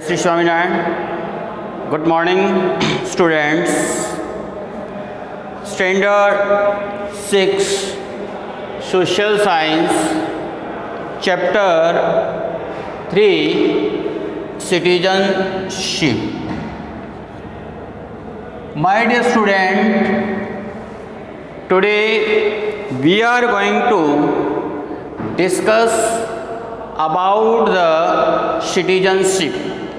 Sri Swaminarayan. Good morning, students. Standard 6 Social Science, Chapter 3 Citizenship. My dear student, today we are going to discuss about the citizenship.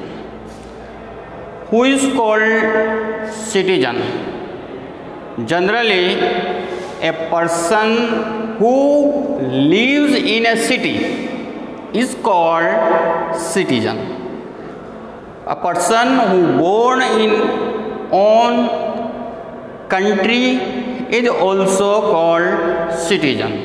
Who is called citizen? Generally, a person who lives in a city is called citizen. A person who born in own country is also called citizen.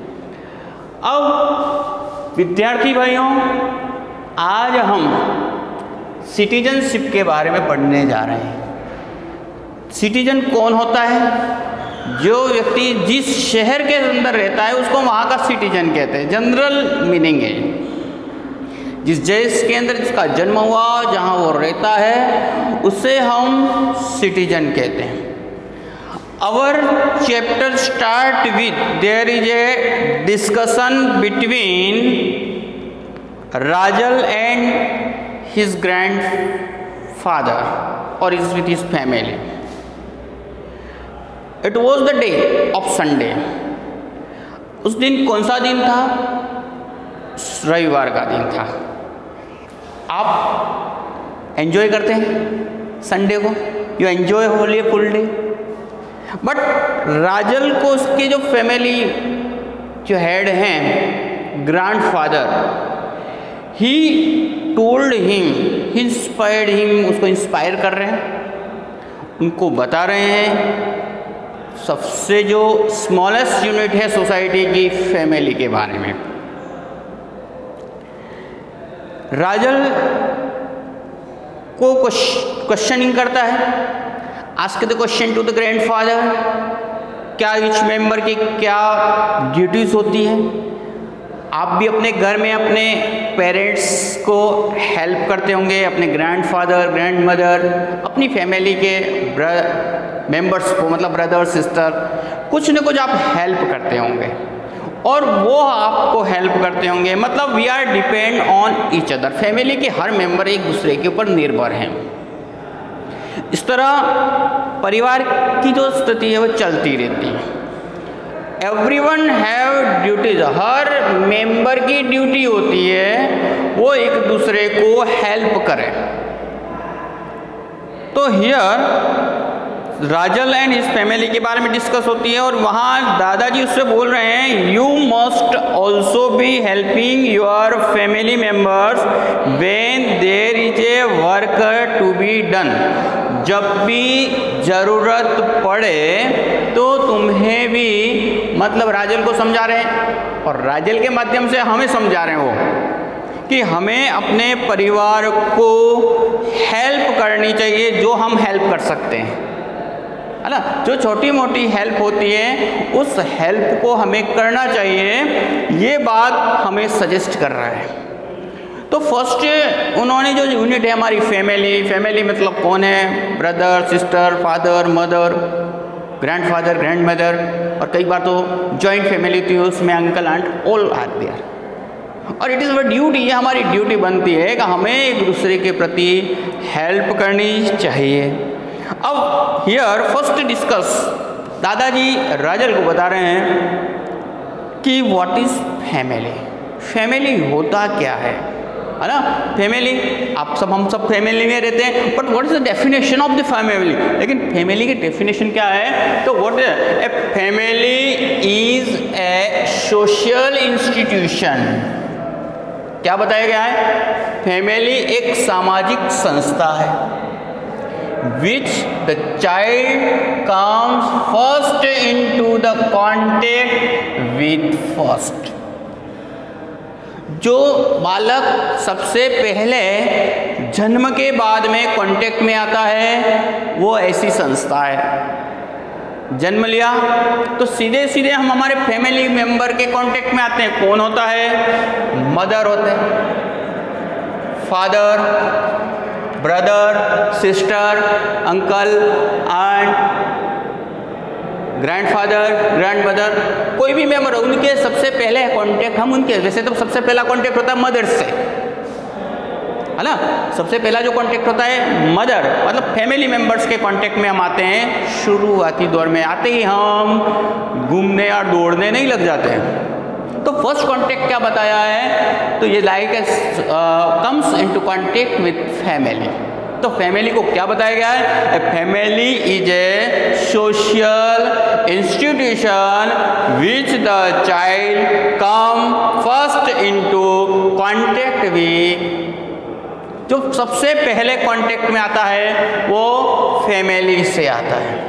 अब विद्यार्थी भाइयों, आज हम citizenship के बारे में पढ़ने जा रहे हैं। सिटीजन कौन होता है? जो व्यक्ति जिस शहर के अंदर रहता है उसको वहाँ का सिटीजन कहते हैं। जनरल मीनिंग है जिस देश के अंदर जिसका जन्म हुआ, जहाँ वो रहता है, उसे हम सिटीजन कहते हैं। Our chapter start with there is a discussion between Rajal and his grandfather or is with his family. It was the day of Sunday. उस दिन कौन सा दिन था? रविवार का दिन था। आप एंजॉय करते हैं संडे को? You enjoy Holi full day. But Rajal को उसके जो फैमिली जो हेड हैं, grandfather, he told him, he inspired him, उसको इंस्पायर कर रहे हैं, उनको बता रहे हैं सबसे जो स्मॉलेस्ट यूनिट है सोसाइटी की, फैमिली के बारे में। राजल को क्वेश्चनिंग करता है, ask the question to the grandfather, क्या ईच मेंबर की क्या ड्यूटीज होती है। आप भी अपने घर में अपने पेरेंट्स को हेल्प करते होंगे, अपने ग्रैंडफादर, ग्रैंडमदर, अपनी फैमिली के मेंबर्स को, मतलब ब्रदर सिस्टर, कुछ न कुछ आप हेल्प करते होंगे और वो आपको हेल्प करते होंगे। मतलब we are depend on each other. Family के हर मेंबर एक दूसरे के ऊपर निर्भर हैं। इस तरह परिवार की जो स्थिति है वो चलती रहती है। एवरीवन हैव ड्यूटीज, हर मेंबर की ड्यूटी होती है वो एक दूसरे को हेल्प करे। तो here Rajal and his family के बारे में डिस्कस होती है और वहाँ दादाजी उससे बोल रहे हैं, you must also be helping your family members when there is a work to be done. जब भी ज़रूरत पड़े तो तुम्हें भी, मतलब राजल को समझा रहे हैं और राजल के माध्यम से हमें समझा रहे हैं वो कि हमें अपने परिवार को हेल्प करनी चाहिए, जो हम हेल्प कर सकते हैं, है ना। जो छोटी मोटी हेल्प होती है उस हेल्प को हमें करना चाहिए, ये बात हमें सजेस्ट कर रहा है। तो फर्स्ट उन्होंने जो यूनिट है हमारी फैमिली मतलब कौन है? Brother, sister, father, mother, grandfather, grandmother, और कई बार तो जॉइंट फैमिली थी, उसमें uncle aunt all are there. और इट इज़ अवर ड्यूटी, ये हमारी ड्यूटी बनती है कि हमें एक दूसरे के प्रति हेल्प करनी चाहिए। अब हियर फर्स्ट डिस्कस, दादाजी राजल को बता रहे हैं कि व्हाट इज फैमिली। फैमिली होता क्या है ना। फैमिली, आप सब, हम सब फैमिली में रहते हैं, but what is the definition of the family. लेकिन फैमिली की डेफिनेशन क्या है? तो what a family is a social institution. क्या बताया गया है? फैमिली एक सामाजिक संस्था है which the child comes first into the contact with first। जो बालक सबसे पहले जन्म के बाद में कांटेक्ट में आता है वो ऐसी संस्था है। जन्म लिया तो सीधे सीधे हम हमारे फैमिली मेंबर के कांटेक्ट में आते हैं। कौन होता है? मदर होते हैं, father, brother, sister, uncle, aunt, grandfather, grandmother, कोई भी मेंबर, उनके सबसे पहले कांटेक्ट हम उनके, वैसे तो सबसे पहला कांटेक्ट होता है मदर्स से, है ना। सबसे पहला जो कांटेक्ट होता है मदर, मतलब फैमिली मेंबर्स के कांटेक्ट में हम आते हैं। शुरुआती दौर में आते ही हम घूमने और दौड़ने नहीं लग जाते हैं। तो फर्स्ट कांटेक्ट क्या बताया है, तो ये like comes into contact with family. तो फैमिली को क्या बताया गया है, family is a social institution which the child come first into contact with, जो सबसे पहले कांटेक्ट में आता है वो फैमिली से आता है।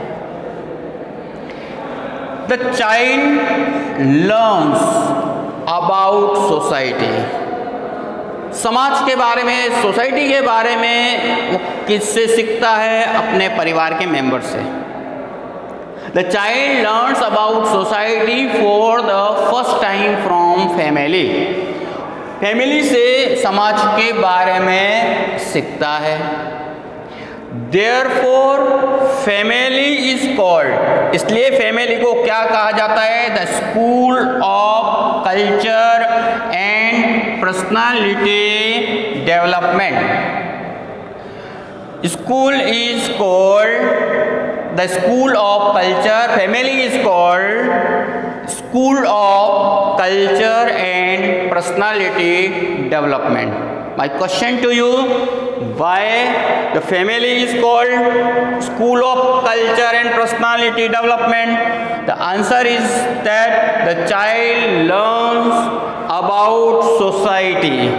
The child learns about society, समाज के बारे में, सोसाइटी के बारे में वो किससे सीखता है, अपने परिवार के मेंबर से। The child learns about society for the first time from family, family से समाज के बारे में सीखता है। Therefore फैमिली इज कॉल्ड, इसलिए फैमिली को क्या कहा जाता है, the school of culture and personality development. School is called the school of culture, family is called School of Culture and Personality Development. My question to you, why the family is called School of Culture and Personality Development? The answer is that the child learns about society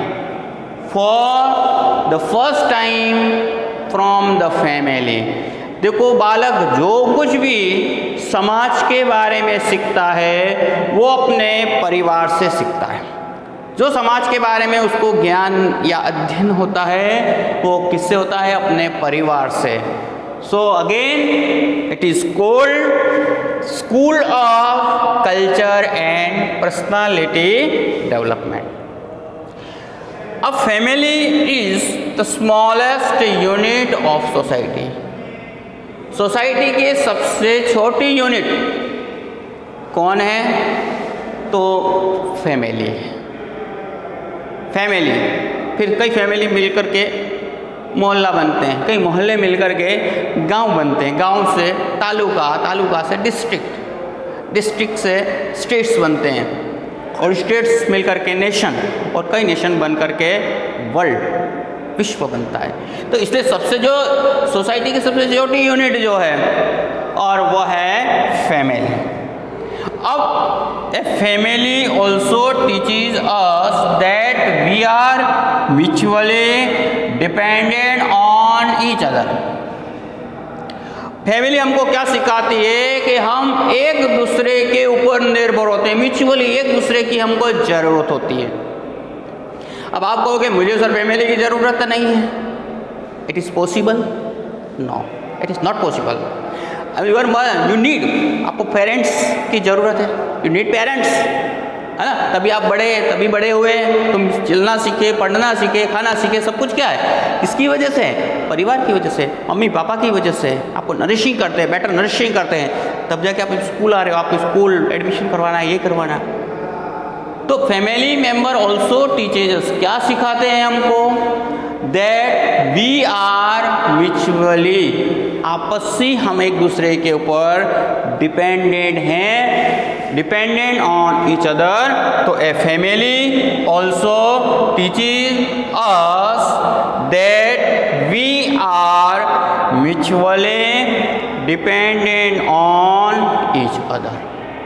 for the first time from the family. देखो बालक जो कुछ भी समाज के बारे में सीखता है वो अपने परिवार से सीखता है। जो समाज के बारे में उसको ज्ञान या अध्ययन होता है वो किससे होता है, अपने परिवार से। So again it is called school of culture and personality development. अब family is the smallest unit of society, society की सबसे छोटी यूनिट कौन है, तो फैमिली है। फैमिली, फिर कई फैमिली मिलकर के मोहल्ला बनते हैं, कई मोहल्ले मिलकर के गांव बनते हैं, गांव से तालुका, तालुका से डिस्ट्रिक्ट, डिस्ट्रिक्ट से स्टेट्स बनते हैं, और स्टेट्स मिलकर के नेशन, और कई नेशन बन कर के वर्ल्ड, विश्व बनता है। तो इसलिए सबसे जो सोसाइटी की सबसे छोटी यूनिट जो है और वो है फैमिली। अब a family also teaches us that we are mutually dependent on each other. Family हमको क्या सिखाती है कि हम एक दूसरे के ऊपर निर्भर होते हैं, म्यूचुअली एक दूसरे की हमको जरूरत होती है। अब आप कहोगे मुझे सर फैमिली की ज़रूरत नहीं है, it is possible? No, it is not possible. You need, आपको पेरेंट्स की ज़रूरत है, यू नीड पेरेंट्स, है ना। तभी आप तभी बड़े हुए, तुम चलना सीखे, पढ़ना सीखे, खाना सीखे, सब कुछ क्या है, किसकी वजह से? परिवार की वजह से, मम्मी पापा की वजह से। आपको नरिशिंग करते हैं, बेटर नरिशिंग करते हैं, तब जाके आप स्कूल आ रहे हो, आपको स्कूल एडमिशन करवाना है, ये करवाना है। तो फैमिली मेंबर ऑल्सो टीचेज, क्या सिखाते हैं हमको, दैट वी आर म्यूचुअली, आपसी हम एक दूसरे के ऊपर डिपेंडेंट हैं, डिपेंडेंट ऑन ईच अदर। तो a family also teaches us that we are mutually dependent on each other.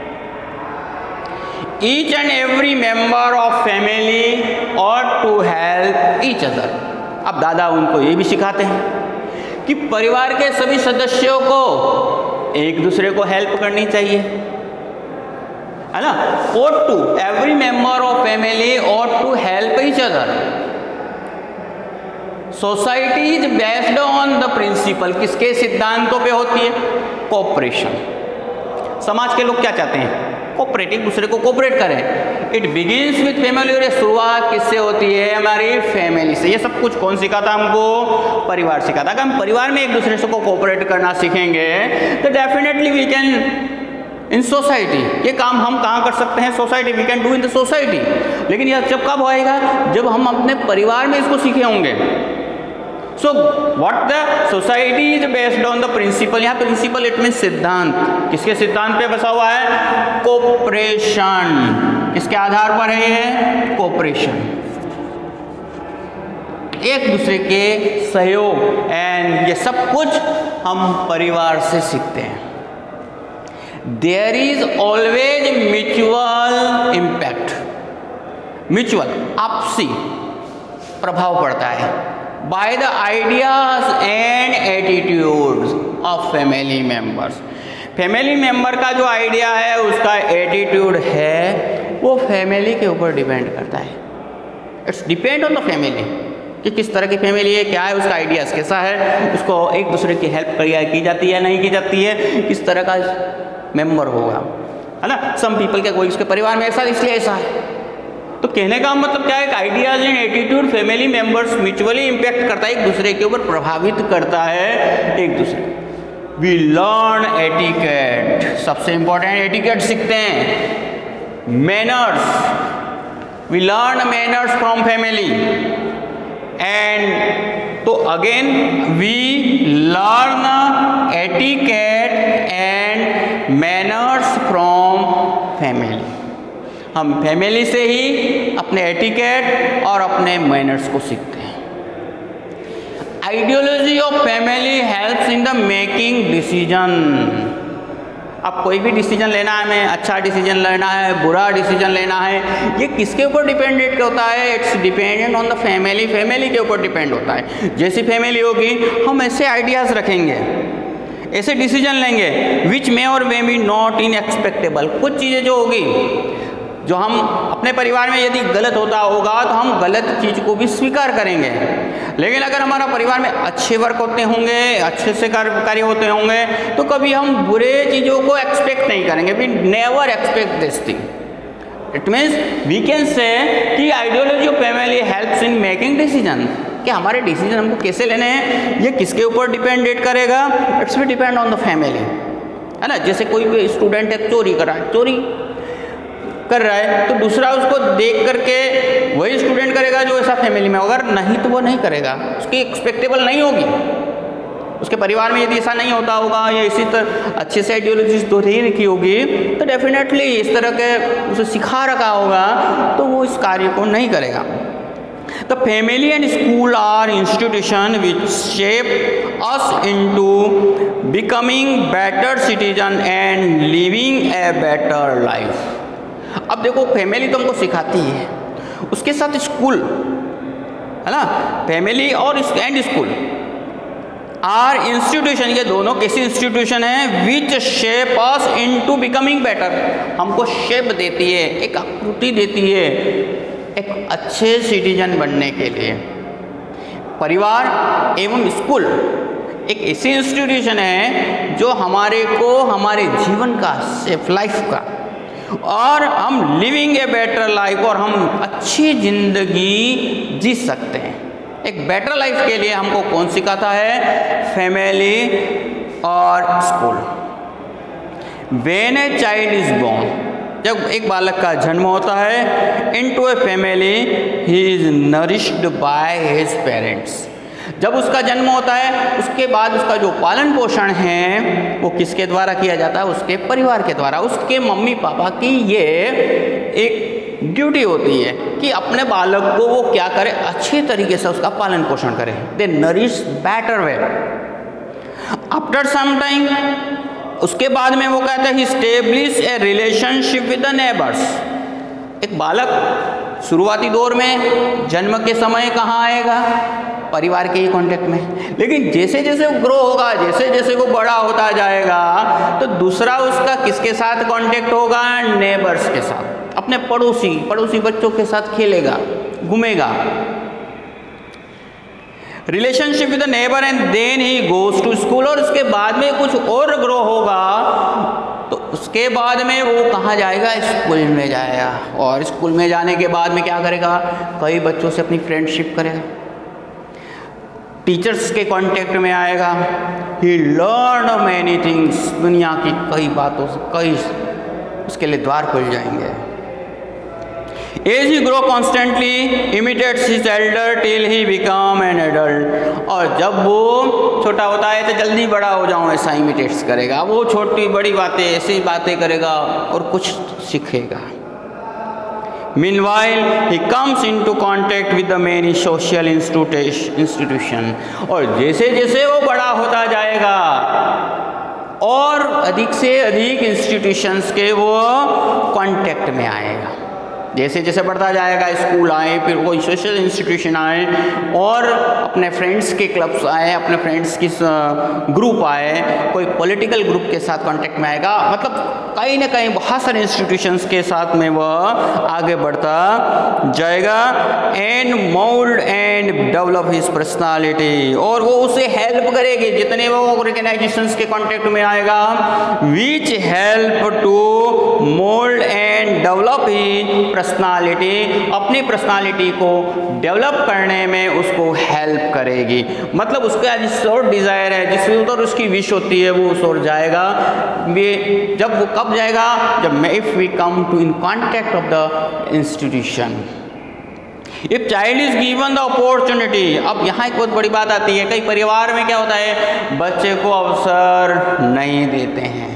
Each and every member of family ought to help each other. अब दादा उनको ये भी सिखाते हैं कि परिवार के सभी सदस्यों को एक दूसरे को हेल्प करनी चाहिए, है ना। ought to, every member of family ought to help each other. Society is based on the principle, किसके सिद्धांतों पे होती है? कोऑपरेशन। समाज के लोग क्या चाहते हैं? कोऑपरेट, एक दूसरे को कोऑपरेट करें। इट बिगिंस विथ फैमिली, और ये शुरुआत किससे होती है? हमारी फैमिली से। ये सब कुछ कौन सिखाता हमको? परिवार सिखाता। अगर हम परिवार में एक दूसरे से को कोऑपरेट करना सीखेंगे तो definitely we can in society, ये काम हम कहाँ कर सकते हैं? Society, we can do in the society. लेकिन यह जब कब होएगा? जब हम अपने परिवार में इसको सीखे होंगे। So what the society is based on the principle, यहाँ प्रिंसिपल इट मीन सिद्धांत, किसके सिद्धांत पे बसा हुआ है? कोऑपरेशन। किसके आधार पर है ये? कोऑपरेशन, एक दूसरे के सहयोग, एंड ये सब कुछ हम परिवार से सीखते हैं। There is always mutual impact, mutual आपसी प्रभाव पड़ता है by the ideas and attitudes of family members. Family member का जो आइडिया है, उसका एटीट्यूड है, वो फैमिली के ऊपर डिपेंड करता है। It's depend on the family कि किस तरह की फैमिली है, क्या है, उसका आइडियाज कैसा है, उसको एक दूसरे की हेल्प की जाती है नहीं की जाती है, किस तरह का मेंबर होगा, है ना। सम पीपल क्या, कोई उसके परिवार में ऐसा इसलिए ऐसा है। तो कहने का मतलब क्या है? Ideas and attitude family members mutually impact करता है, एक दूसरे के ऊपर प्रभावित करता है एक दूसरे। वी लर्न एटिकेट, सबसे इंपॉर्टेंट एटिकेट सीखते हैं। Manners, we learn manners from family, and तो again we learn etiquette and manners from family. हम फैमिली से ही अपने एटिकेट और अपने मैनर्स को सीखते हैं। Ideology of family helps in the making decision. अब कोई भी डिसीजन लेना है, हमें अच्छा डिसीजन लेना है, बुरा डिसीजन लेना है, ये किसके ऊपर डिपेंडेंट होता है? It's dependent on the family, family के ऊपर डिपेंड होता है। जैसी फैमिली होगी हम ऐसे आइडियाज़ रखेंगे, ऐसे डिसीजन लेंगे, विच मे और मे बी नॉट इन एक्सपेक्टेबल। कुछ चीज़ें जो होगी, जो हम अपने परिवार में यदि गलत होता होगा तो हम गलत चीज़ को भी स्वीकार करेंगे। लेकिन अगर हमारा परिवार में अच्छे वर्क होते होंगे, अच्छे से कार्य होते होंगे, तो कभी हम बुरे चीज़ों को एक्सपेक्ट नहीं करेंगे। We never expect this thing. It means we can say कि ideology of family helps in making decision, कि हमारे डिसीजन हमको कैसे लेने हैं, ये किसके ऊपर डिपेंडेंट करेगा? इट्स भी डिपेंड ऑन द फैमिली, है ना। जैसे कोई स्टूडेंट है, चोरी कर रहा है, तो दूसरा उसको देख करके वही स्टूडेंट करेगा जो ऐसा फैमिली में, अगर नहीं तो वो नहीं करेगा, उसकी एक्सपेक्टेबल नहीं होगी। उसके परिवार में यदि ऐसा नहीं होता होगा या इसी तरह अच्छे से आइडियोलॉजी तो नहीं रखी होगी, तो डेफिनेटली इस तरह के उसे सिखा रखा होगा तो वो इस कार्य को नहीं करेगा। The family and school are institutions which shape us into becoming better citizen and living a better life. अब देखो, फैमिली तो हमको सिखाती है, उसके साथ स्कूल, है ना। फैमिली और एंड स्कूल आर इंस्टीट्यूशन, ये दोनों कैसी इंस्टीट्यूशन है? Which shape us into becoming better, हमको शेप देती है, एक आकृति देती है एक अच्छे सिटीजन बनने के लिए। परिवार एवं स्कूल एक ऐसी इंस्टीट्यूशन है जो हमारे को हमारे जीवन का, सेफ लाइफ का, और हम लिविंग ए बेटर लाइफ, और हम अच्छी जिंदगी जी सकते हैं। एक बेटर लाइफ के लिए हमको कौन सिखाता है? फैमिली और school. When a child is born, जब एक बालक का जन्म होता है, into a family he is nourished by his parents. जब उसका जन्म होता है, उसके बाद उसका जो पालन पोषण है वो किसके द्वारा किया जाता है? उसके परिवार के द्वारा। उसके मम्मी पापा की ये एक ड्यूटी होती है कि अपने बालक को वो क्या करे? अच्छे तरीके से उसका पालन पोषण करे। They nourish better way. After some time, उसके बाद में वो कहता है establish a relationship with the neighbours. एक बालक शुरुआती दौर में जन्म के समय कहाँ आएगा? परिवार के ही कांटेक्ट में। लेकिन जैसे जैसे वो ग्रो होगा, जैसे जैसे वो बड़ा होता जाएगा, तो दूसरा उसका किसके साथ कांटेक्ट होगा? नेबर्स के साथ, अपने पड़ोसी बच्चों के साथ खेलेगा, घूमेगा। Relationship with the neighbour and then he goes to school, और उसके बाद में कुछ और ग्रो होगा तो उसके बाद में वो कहाँ जाएगा, स्कूल में जाएगा, और स्कूल में जाने के बाद में क्या करेगा, कई बच्चों से अपनी फ्रेंडशिप करेगा, टीचर्स के कांटेक्ट में आएगा, ही लर्न मैनी थिंग्स, दुनिया की कई बातों से कई उसके लिए द्वार खुल जाएंगे। As he grow constantly imitates his elder till he become an adult, और जब वो छोटा होता है तो जल्दी बड़ा हो जाऊँ ऐसा इमिटेट्स करेगा, वो छोटी बड़ी बातें ऐसी बातें करेगा और कुछ सीखेगा। Meanwhile, he comes into contact with the many social institution, और जैसे जैसे वो बड़ा होता जाएगा और अधिक से अधिक इंस्टीट्यूशंस के वो कांटेक्ट में आएगा। जैसे जैसे बढ़ता जाएगा, स्कूल आए, फिर कोई सोशल इंस्टीट्यूशन आए, और अपने फ्रेंड्स के क्लब्स आए, अपने फ्रेंड्स की ग्रुप आए, कोई पॉलिटिकल ग्रुप के साथ कांटेक्ट में आएगा, मतलब कहीं ना कहीं बहुत सारे इंस्टीट्यूशंस के साथ में वह आगे बढ़ता जाएगा। And mould and develop his personality, और वो उसे हेल्प करेगी जितने वो ऑर्गेनाइजेशंस के कांटेक्ट में आएगा, which help to mould and develop he personality, अपनी पर्सनालिटी को डेवलप करने में उसको हेल्प करेगी। मतलब उसका जिस और डिज़ायर है, जिस और उसकी विश होती है, वो उस और जाएगा। जब वो कब जाएगा, जब if we come to in contact of the institution, if child is given the opportunity. अब यहाँ एक बहुत बड़ी बात आती है, कई परिवार में क्या होता है, बच्चे को अवसर नहीं देते हैं,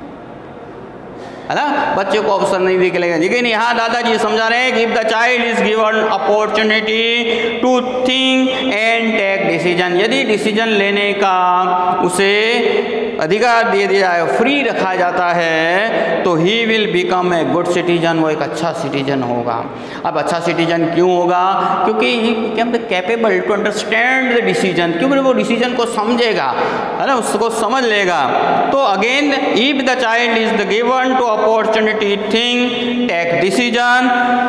है ना, बच्चे को अवसर नहीं दिखेगा। लेकिन यहाँ दादाजी समझा रहे हैं कि if the child is given opportunity to think and take decision, यदि डिसीजन लेने का उसे अधिकार दे दिया जाए, फ्री रखा जाता है, तो he will become a good citizen, वो एक अच्छा सिटीजन होगा। अब अच्छा सिटीजन क्यों होगा, क्योंकि he become the capable to understand the decision, क्योंकि वो डिसीजन को समझेगा, है ना, उसको समझ लेगा। तो again if the child is the given to opportunity think take decision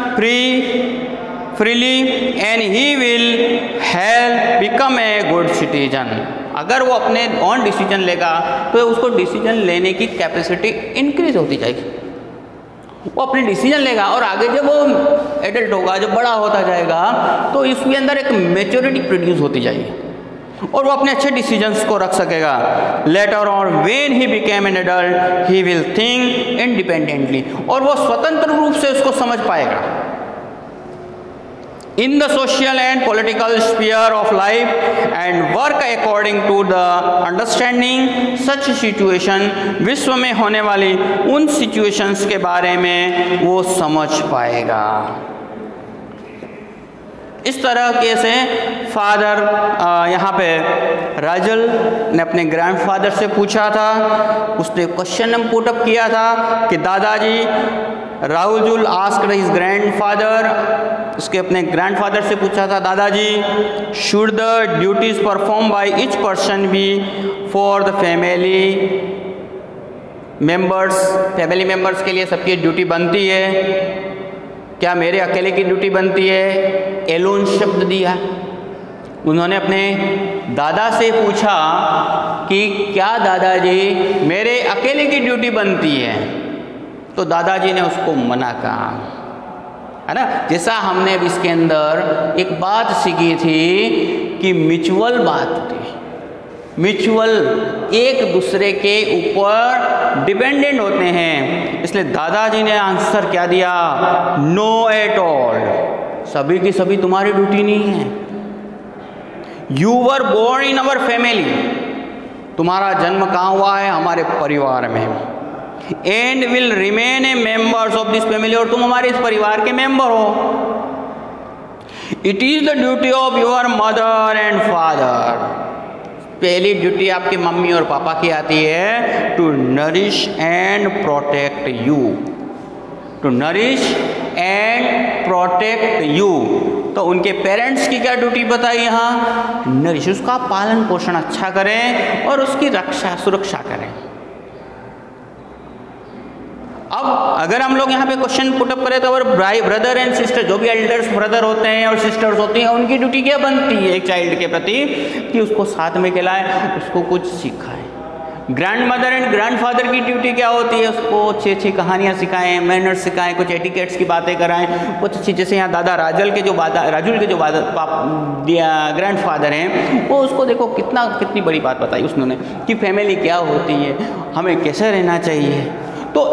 freely and he will help become a good citizen. अगर वो अपने ऑन डिसीजन लेगा तो उसको डिसीजन लेने की कैपेसिटी इंक्रीज होती जाएगी, वो अपने डिसीजन लेगा, और आगे जब वो एडल्ट होगा, जब बड़ा होता जाएगा, तो इसके अंदर एक मैच्योरिटी प्रोड्यूस होती जाएगी और वो अपने अच्छे डिसीजंस को रख सकेगा। Later on when he became an adult he will think independently, और वो स्वतंत्र रूप से उसको समझ पाएगा। In the social and political sphere of life and work according to the understanding such situation, विश्व में होने वाली उन situations के बारे में वो समझ पाएगा। इस तरह के से फादर यहाँ पे राजल ने अपने ग्रैंडफादर से पूछा था, उसने क्वेश्चन पुट अप किया था कि दादाजी, राहुल आस्क्ड हिज ग्रैंडफादर, उसके अपने ग्रैंडफादर से पूछा था, दादाजी should the duties perform by each person be for the family members के लिए सबकी ड्यूटी बनती है, क्या मेरे अकेले की ड्यूटी बनती है? एलोन शब्द दिया। उन्होंने अपने दादा से पूछा कि क्या दादाजी मेरे अकेले की ड्यूटी बनती है, तो दादाजी ने उसको मना कहा, है ना। जैसा हमने अब इसके अंदर एक बात सीखी थी कि म्यूचुअल बात थी, म्यूचुअल एक दूसरे के ऊपर डिपेंडेंट होते हैं, इसलिए दादाजी ने आंसर क्या दिया, नो एट ऑल, सभी की सभी तुम्हारी ड्यूटी नहीं है। You were born in our family, तुम्हारा जन्म कहाँ हुआ है? हमारे परिवार में। And will remain a members of this family, और तुम हमारे इस परिवार के मेंबर हो। It is the duty of your mother and father, पहली ड्यूटी आपकी मम्मी और पापा की आती है, to nourish and protect you, to nourish and protect you. तो उनके पेरेंट्स की क्या ड्यूटी बताई यहाँ? नरिश, उसका पालन पोषण अच्छा करें और उसकी रक्षा सुरक्षा करें। अब अगर हम लोग यहाँ पे क्वेश्चन पुटअप करें तो अगर ब्रदर एंड सिस्टर, जो भी एल्डर्स ब्रदर होते हैं और सिस्टर्स होती हैं, उनकी ड्यूटी क्या बनती है एक चाइल्ड के प्रति? कि उसको साथ में खिलाएं, उसको कुछ सिखाएं, grandmother and grandfather की ड्यूटी क्या होती है? उसको अच्छी अच्छी कहानियाँ सिखाएं, मैनर्स सिखाएं, कुछ एटिकेट्स की बातें कराएं, कुछ अच्छी, जैसे यहाँ दादा राजुल के जो ग्रैंड फादर हैं, वो उसको देखो कितनी बड़ी बात बताई उसने कि फैमिली क्या होती है, हमें कैसे रहना चाहिए। तो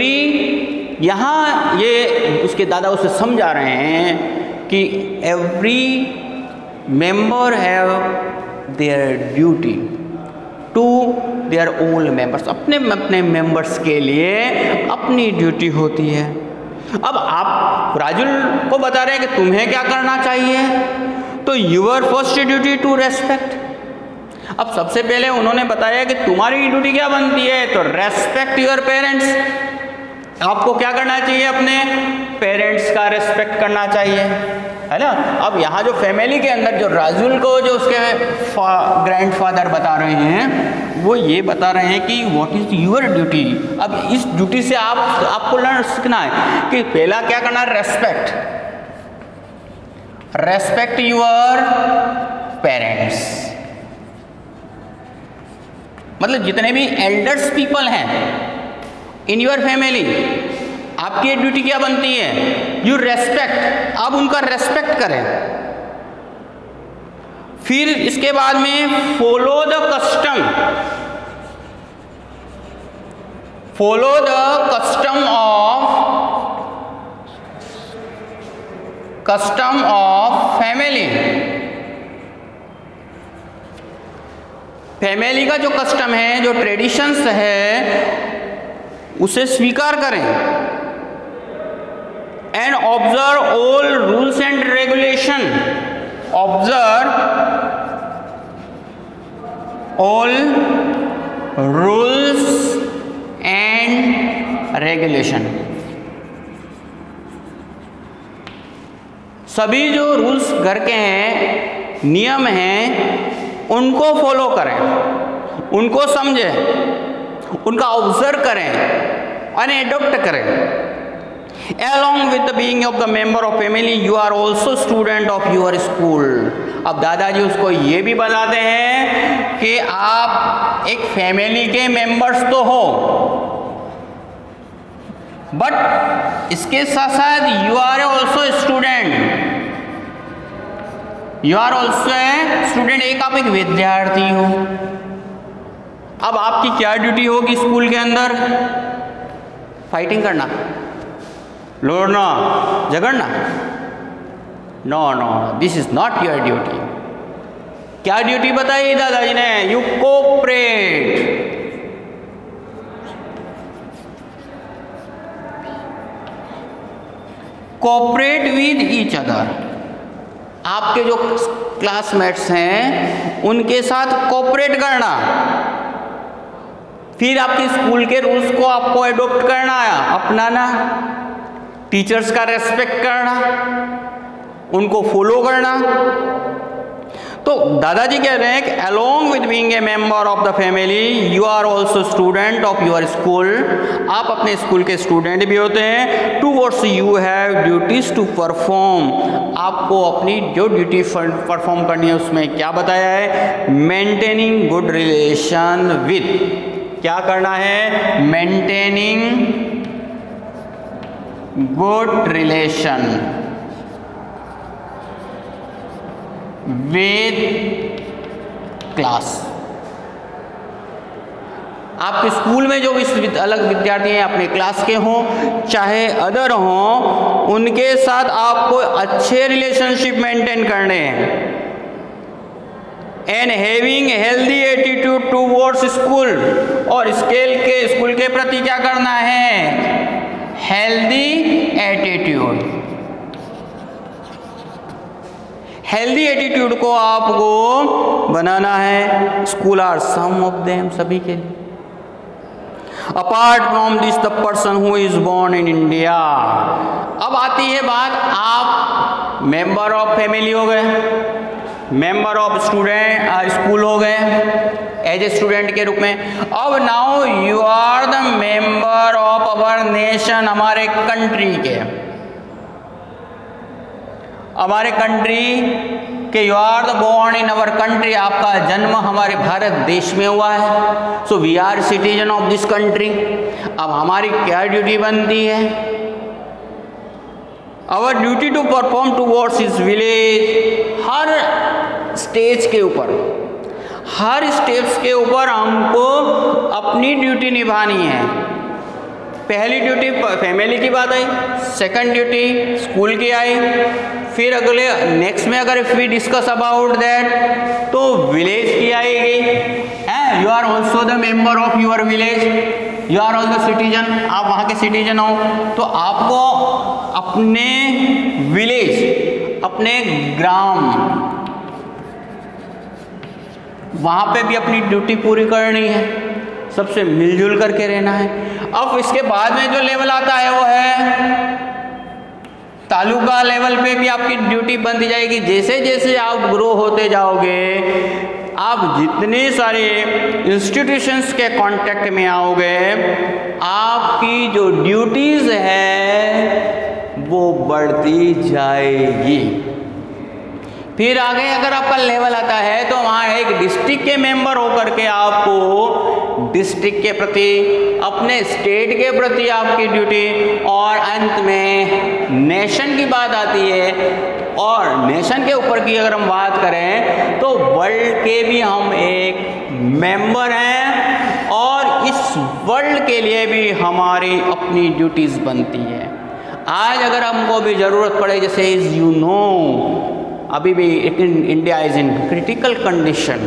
यहाँ ये उसके दादा उसे समझा रहे हैं कि every member have their duty to their own members, अपने अपने मेंबर्स के लिए अपनी ड्यूटी होती है। अब आप राजुल को बता रहे हैं कि तुम्हें क्या करना चाहिए, तो your first duty to respect. अब सबसे पहले उन्होंने बताया कि तुम्हारी ड्यूटी क्या बनती है, तो रेस्पेक्ट योर पेरेंट्स। आपको क्या करना चाहिए, अपने पेरेंट्स का रेस्पेक्ट करना चाहिए, है ना। अब यहाँ जो फैमिली के अंदर जो राजुल को जो उसके ग्रैंडफादर बता रहे हैं, वो ये बता रहे हैं कि व्हाट इज योर ड्यूटी। अब इस ड्यूटी से आपको लर्न सीखना है कि पहला क्या करना है, रेस्पेक्ट योर पेरेंट्स। मतलब जितने भी एल्डर्स पीपल हैं इन योर फैमिली, आपकी ड्यूटी क्या बनती है, यू रेस्पेक्ट, आप उनका रेस्पेक्ट करें। फिर इसके बाद में follow the custom of family. Family का जो कस्टम है, जो ट्रेडिशंस है, उसे स्वीकार करें। And observe all rules and regulation, observe all rules and regulation. सभी जो रूल्स घर के हैं, नियम हैं, उनको फॉलो करें, उनको समझें, उनका ऑब्जर्व करें और एडॉप्ट करें। Along with the being of the member of family, you are also student of your school. अब दादाजी उसको ये भी बताते हैं कि आप एक फैमिली के मेंबर्स तो हो, बट इसके साथ साथ you are also student. You are also a student, आप एक विद्यार्थी हो। अब आपकी क्या ड्यूटी होगी स्कूल के अंदर, फाइटिंग करना, लड़ना, झगड़ना? No, this is not your duty. क्या ड्यूटी बताई दादाजी ने, you cooperate. Cooperate with each other. आपके जो क्लासमेट्स हैं उनके साथ कोऑपरेट करना। फिर आपके स्कूल के रूल्स को आपको एडॉप्ट करना, अपनाना, टीचर्स का रेस्पेक्ट करना, उनको फॉलो करना। तो दादाजी कह रहे हैं कि along with being a member of the family, you are also student of your school. आप अपने स्कूल के स्टूडेंट भी होते हैं। Towards you have duties to perform. आपको अपनी जो ड्यूटी परफॉर्म करनी है उसमें क्या बताया है, मेंटेनिंग गुड रिलेशन विद। क्या करना है, maintaining good relation with class. आपके स्कूल में जो भी अलग विद्यार्थी हैं, अपने क्लास के हों चाहे अदर हों, उनके साथ आपको अच्छे रिलेशनशिप मेंटेन करने हैं। And having healthy attitude towards school, और स्कूल के प्रति क्या करना है, हेल्दी एटीट्यूड। हेल्दी एटीट्यूड को आपको बनाना है। School are some of them, सभी के लिए। Apart from this the person who is born in India. अब आती है बात, आप मेंबर ऑफ फैमिली हो गए, मेंबर ऑफ स्कूल हो गए एज ए स्टूडेंट के रूप में। अब now you are the member of our nation, हमारे कंट्री के। हमारे कंट्री कि you are the born in our country, आपका जन्म हमारे भारत देश में हुआ है, so we are citizen of this country. अब हमारी क्या ड्यूटी बनती है? Our duty to perform towards his village. हर स्टेज के ऊपर, हर स्टेप्स के ऊपर हमको अपनी ड्यूटी निभानी है। पहली ड्यूटी फैमिली की बात आई, सेकंड ड्यूटी स्कूल की आई, फिर अगले नेक्स्ट में अगर if we discuss about that तो विलेज की आएगी। You are also the member of your village, you are all the citizen, आप वहाँ के सिटीजन हो, तो आपको अपने विलेज, अपने ग्राम, वहाँ पे भी अपनी ड्यूटी पूरी करनी है, सबसे मिलजुल करके रहना है। अब इसके बाद में जो लेवल आता है वो है तालुका लेवल पे भी आपकी ड्यूटी बनती जाएगी। जैसे जैसे आप ग्रो होते जाओगे, आप जितने सारे इंस्टीट्यूशंस के कांटेक्ट में आओगे, आपकी जो ड्यूटीज है वो बढ़ती जाएगी। फिर आगे अगर आपका लेवल आता है तो वहाँ एक डिस्ट्रिक्ट के मेंबर होकर के आपको डिस्ट्रिक्ट के प्रति, अपने स्टेट के प्रति आपकी ड्यूटी, और अंत में नेशन की बात आती है। और नेशन के ऊपर की अगर हम बात करें तो वर्ल्ड के भी हम एक मेंबर हैं, और इस वर्ल्ड के लिए भी हमारी अपनी ड्यूटीज बनती है। आज अगर हमको भी ज़रूरत पड़े, जैसे इज यू नो अभी भी India is in critical condition,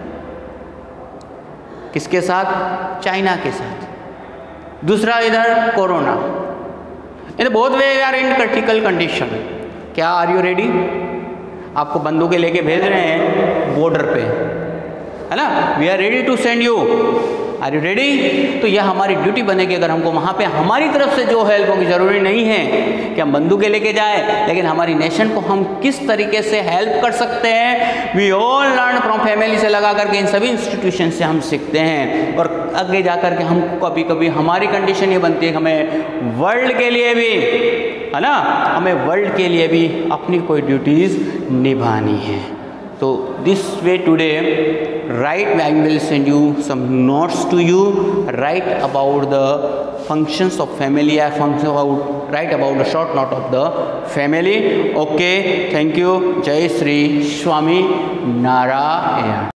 किसके साथ? चाइना के साथ। दूसरा इधर कोरोना, इधर both they are in critical condition. क्या आर यू रेडी? आपको बंदूकें लेके भेज रहे हैं बॉर्डर पे, है ना, we are ready to send you, are you ready? तो यह हमारी ड्यूटी बनेगी। अगर हमको वहाँ पे हमारी तरफ से जो हेल्प होगी, ज़रूरी नहीं है कि हम बंदूकें लेके जाए, लेकिन हमारी नेशन को हम किस तरीके से हेल्प कर सकते हैं, we all learn from family से लगा करके इन सभी इंस्टीट्यूशन से हम सीखते हैं। और आगे जा कर के हम कभी कभी हमारी कंडीशन ये बनती है कि हमें वर्ल्ड के लिए भी, है ना, हमें वर्ल्ड के लिए भी अपनी कोई ड्यूटीज़ निभानी है। So this way today, write, I will send you some notes to you, write about the functions of family, write about the short note of the family. Okay, thank you. Jai Shri Swami Narayana.